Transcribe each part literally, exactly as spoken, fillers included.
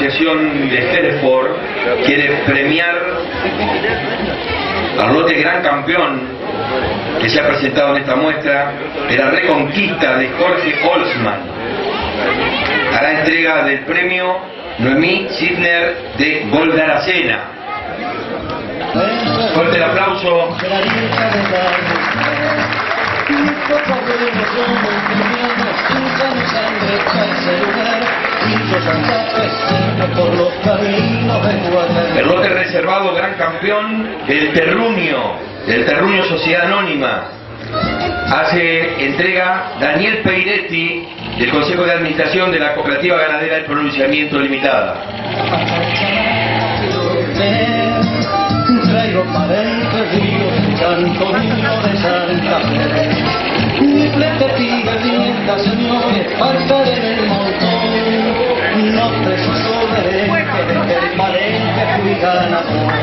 asociación de Hereford quiere premiar al lote gran campeón que se ha presentado en esta muestra de la Reconquista de Jorge Holzman. Hará entrega del premio Noemí Sidner de Goldaracena. Fuerte el aplauso. El lote reservado gran campeón del Terruño, del Terruño Sociedad Anónima. Hace entrega Daniel Peiretti del Consejo de Administración de la Cooperativa Ganadera del Pronunciamiento Limitada. Traigo para entre ríos, Santo Niño de Santa Fe. Mi frente pica linda, señores, falta en el montón. No preciso merengue, desde el palenque fui ganador.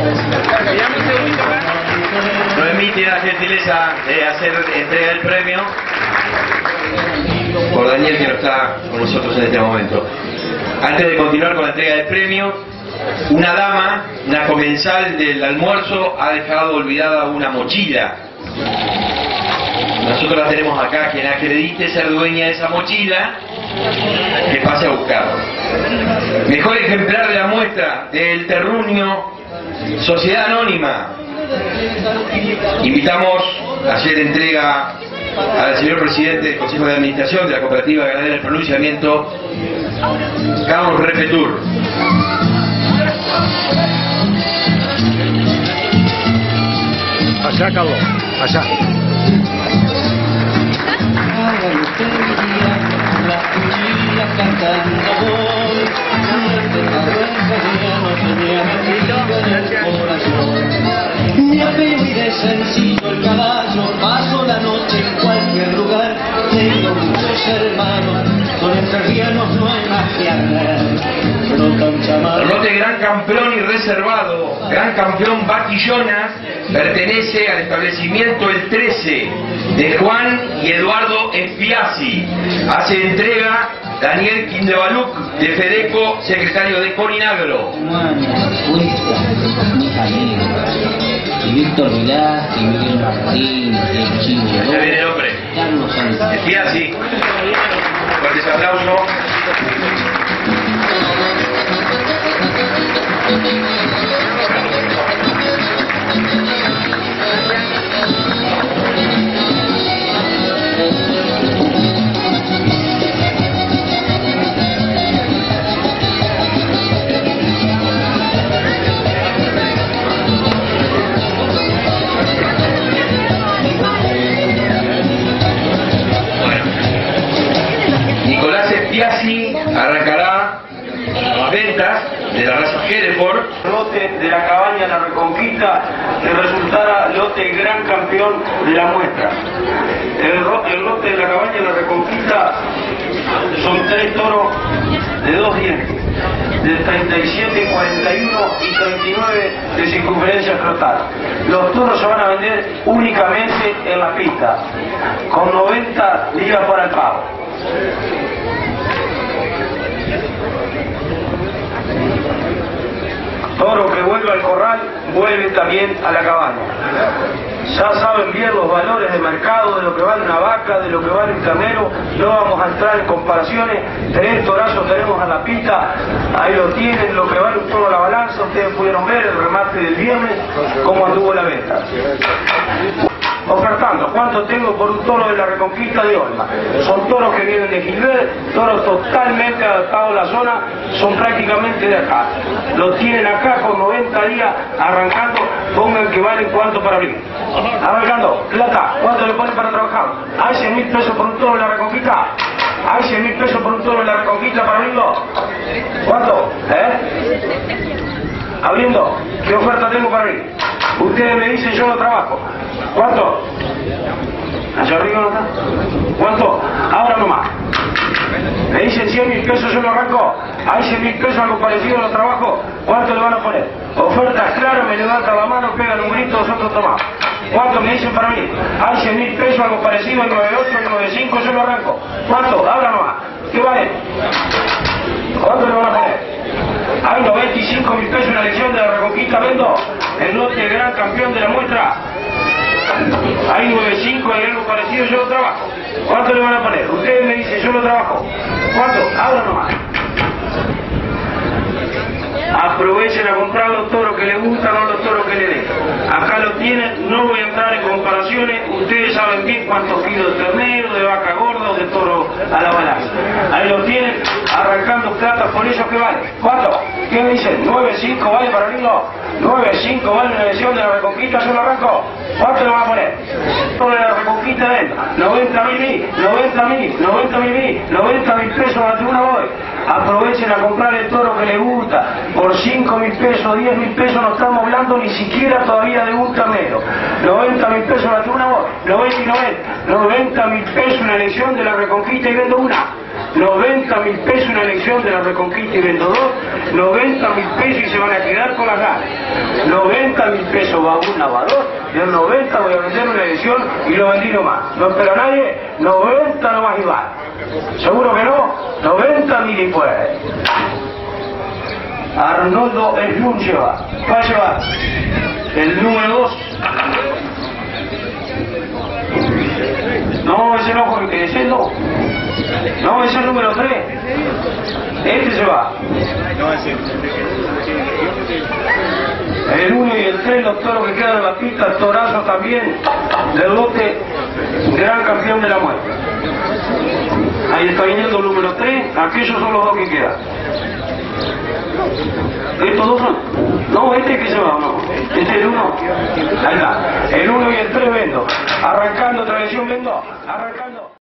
Noemí tiene la gentileza de hacer entrega del premio por Daniel, que no está con nosotros en este momento. Antes de continuar con la entrega del premio, una dama, una comensal del almuerzo, ha dejado olvidada una mochila. Nosotros la tenemos acá. Quien acredite ser dueña de esa mochila, que pase a buscarla. Mejor ejemplar de la muestra del Terruño Sociedad Anónima. Invitamos a hacer entrega al señor presidente del Consejo de Administración de la Cooperativa Ganadera del Pronunciamiento, Carlos Repetur. Allá, Carlos, allá. Mi apellido es sencillo, el caballo, paso la noche en cualquier lugar. Tengo muchos hermanos, con entrerrianos no hay más que hablar. El lote gran campeón y reservado, gran campeón Baquillonas, pertenece al establecimiento El trece de Juan y Eduardo Espiazzi. Hace entrega Daniel Quindebaluc de Fedeco, secretario de Corinagro. Y Víctor Vilá, y Miguel Martín, y el Chino. Ya viene el hombre. Carlos Sánchez. Espiazzi. Fuertes aplausos. Espiazzi arrancará las ventas de la raza Hereford. Lote de la cabaña La Reconquista, que resultara lote gran campeón de la muestra. El, el lote de la cabaña La Reconquista son tres toros de dos dientes, de treinta y siete, cuarenta y uno y treinta y nueve de circunferencia frontal. Los toros se van a vender únicamente en la pista, con noventa días para el pago. Toro que vuelve al corral, vuelve también a la cabaña. Ya saben bien los valores de mercado, de lo que vale una vaca, de lo que vale un ternero. No vamos a entrar en comparaciones. Tres torazos tenemos a la pista, ahí lo tienen, lo que vale un toro a la balanza. Ustedes pudieron ver el remate del viernes, cómo anduvo la venta. Ofertando, ¿cuánto tengo por un toro de la Reconquista de Olma? Son toros que vienen de Gilbert, toros totalmente adaptados a la zona, son prácticamente de acá. Los tienen acá con noventa días arrancando, pongan que valen cuánto para abrir. Arrancando, plata, ¿cuánto le ponen para trabajar? Hay cien mil pesos por un toro de la Reconquista. Hay cien mil pesos por un toro de la Reconquista para abrirlo. ¿Cuánto? ¿Eh? Abriendo, ¿qué oferta tengo para abrir? Ustedes me dicen, yo no trabajo. ¿Cuánto? ¿Allá arriba no está? ¿Cuánto? Ahora nomás. Me dicen cien mil pesos, yo lo arranco. Hay cien mil pesos, algo parecido a los trabajos. ¿Cuánto le van a poner? Oferta clara, me levantan la mano, pegan un grito, nosotros tomamos. ¿Cuánto me dicen para mí? Hay cien mil pesos, algo parecido, el nueve ocho, el nueve cinco, yo lo arranco. ¿Cuánto? Ahora nomás. ¿Qué vale? ¿Cuánto le van a poner? Hay nueve cinco, hay algo parecido, yo lo trabajo. ¿Cuánto le van a poner? Ustedes me dicen, yo lo trabajo. ¿Cuánto? Ahora nomás. Aprovechen a comprar los toros que les gustan, no los toros que les den. Acá lo tienen, no voy a entrar en comparaciones, ustedes saben bien cuántos kilos de ternero, de vaca gorda o de toro a la balanza. Ahí lo tienen, arrancando plata por eso que vale. ¿Cuánto? ¿Qué me dicen? nueve cinco vale para Ringo. nueve cinco vale la elección de la Reconquista, yo lo arranco. ¿Cuánto le van a poner? Todo de la Reconquista de él. noventa mil mil, noventa mil, noventa mil mil, noventa mil pesos a la tribuna voy. Aprovechen a comprar el toro que les gusta. Por cinco mil pesos, diez mil pesos no estamos hablando ni siquiera todavía de un ternero. noventa mil pesos a la tribuna voy. noventa y noventa. noventa mil pesos una elección de la Reconquista y vendo una. noventa mil pesos una elección de la Reconquista y vendo dos. noventa mil pesos y se van a quedar con las ganas. noventa mil pesos va un lavador. De los noventa voy a vender una elección y lo vendí nomás. No espera nadie. noventa nomás y va. ¿Seguro que no? noventa mil y pues. Arnoldo Slun lleva. Va a llevar el número dos. No, ese no, porque ese no. No, ese es el número tres. Este se va. El uno y el tres, los toros que quedan en la pista, el torazo también, del lote, gran campeón de la muerte. Ahí está viniendo el número tres, aquellos son los dos que quedan. ¿Estos dos son? No, este es que se va, ¿o no? Este es el uno. Ahí está. El uno y el tres vendo. Arrancando tradición vendo. Arrancando.